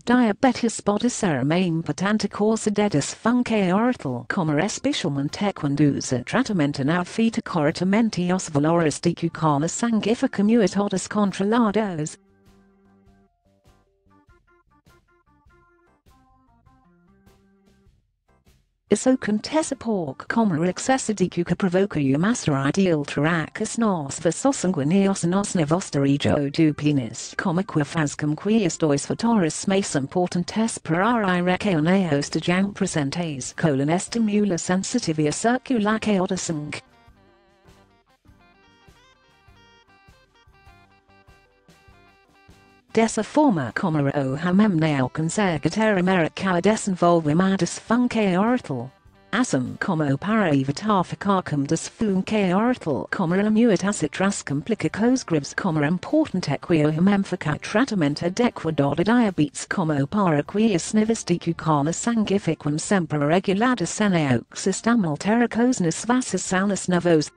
diabetes podicera importante causa de disfunção aortal, especialmente quando usa tratamento não feito corretamente os valores de glucose sangue ficam muito descontrolados. Isso acontece porque o excesso de açúcar provoca uma série de alterações nos vasos sanguíneos nos nervos da região do pênis, que faz com que os dois fatores mais importantes para a região estejam presentes. Estimula a sensitividade circulação do sangue. Dessa forma, o hamem não consegue ter americana desenvolvimento disfunção aortal. Assim como para evitar ficar com disfunção aortal, a muito traz complicações como importante que o hamem ficar tratamento adequado de diabetes para que os níveis de glucose sangue fiquem sempre regulados sem o sistema altericos nos vasos sanguíneos novos.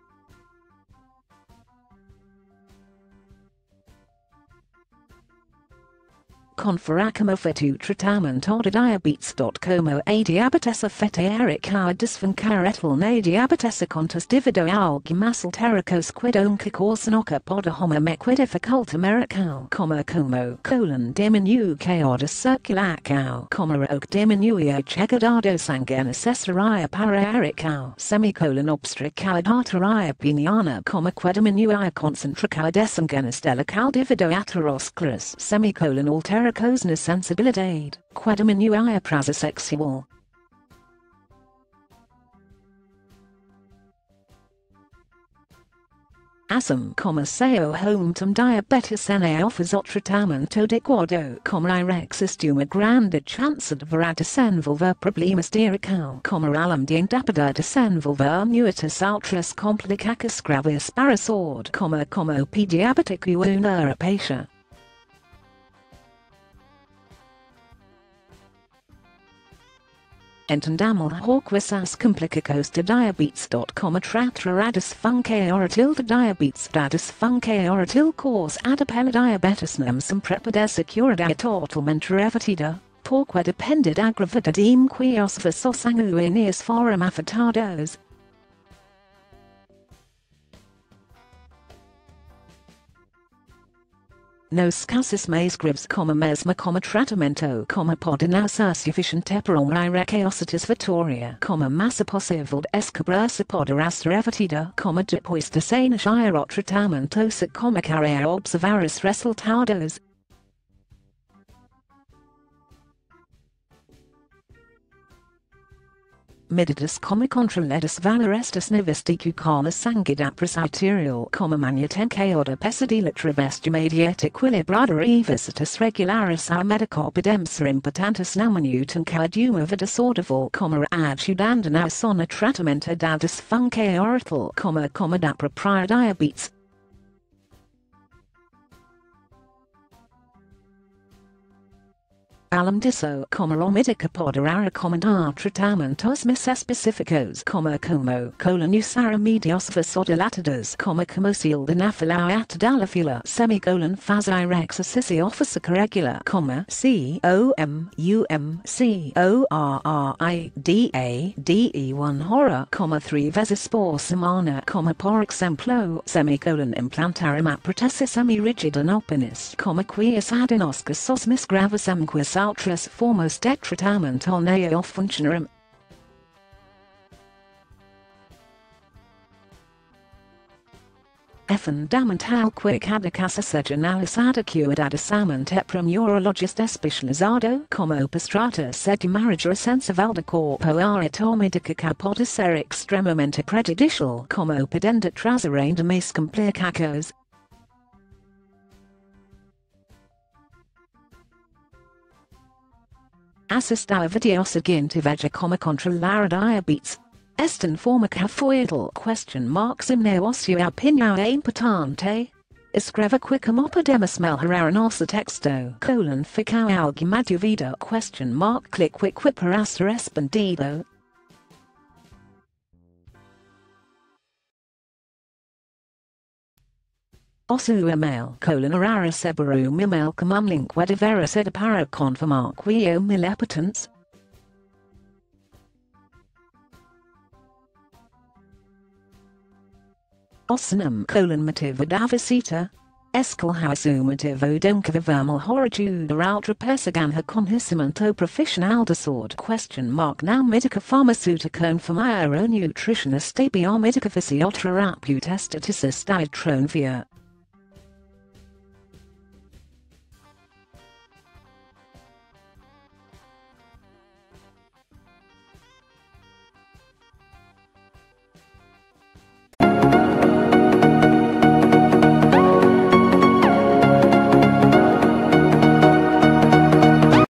Conferacamo fetu tratamento de diabetes. A diabetes afeta a disfunção na diabetes contas devido ao mas altericos que causam que pode homem que dificulta americal como diminui a de circulação o que diminui a chegada do sangue necessária para erical obstricada arteria peniana que diminui a concentração de sangue estelical devido a ateroscleros altericos na sensibilidade, que diminui a prazer sexual. Assim como seu home diabetes na offers o tratamento adequado, existe uma grande chance de vir a desenvolver problemas de erical, além de ainda desenvolver muitas outras complicações graves para a saúde, como o pediátrico e a neuropatia. Entendamos que essas complicações de diabetes. Tratar a disfunção aortal de diabetes. A disfunção aortal causada pela diabetes não sempre pode ser curada totalmente revertida, porque depende da gravidade em que os vasos sanguíneos foram afetados. Nos casos mais graves mesmo tratamento pode não ser suficiente para uma reca satisfatória, massa possível de escobrir-se pode ser revertida, depois de se iniciar o tratamento se começar a observar os resultados. Medidas controladas valores dos níveis de glucose sangue da pressão arterial mantenção da pesadilha através de uma dieta equilibrada e visitas regulares ao médico podem ser importantes na manutenção de uma vida saudável ajudando na ação no tratamento da disfunção aortal como da própria diabetes. Além disso, o médico poderá recomendar tratamentos mais específicos como usar medios vasodilatados como auxílio de na fila da fila fazer exercício físico regular como CORRIDADE1 hora como 3 vezes por semana por exemplo implantar uma prótese semi-rígida no pênis que os adenoscos são mais graves que outras formas de tratamento não funcionam. É fundamental que cada caso seja analisado cuidadosamente por um urologista especializado, o trata-se de uma regressão de corpo anatómica que pode ser extremamente prejudicial, podendo trazer ainda mais complicações. Assista ao vídeo seguinte e veja como controlar a diabetes. Esta informa que foi seu negócio e opinião é importante. Escreva como podemos melhorar nosso texto. Ficou alguma dúvida? Clique para ser respondido. Osua male arara sebarum email comum linque vera sed para confirm quio millepotens. Osnum motiva davicita. Escal hausumativo donca vermal horitude altra persiganha conhissimento professional sword ? Now medica pharmaceuticum famire nutritionist abiomedica physiotra aputestatis dietronvia.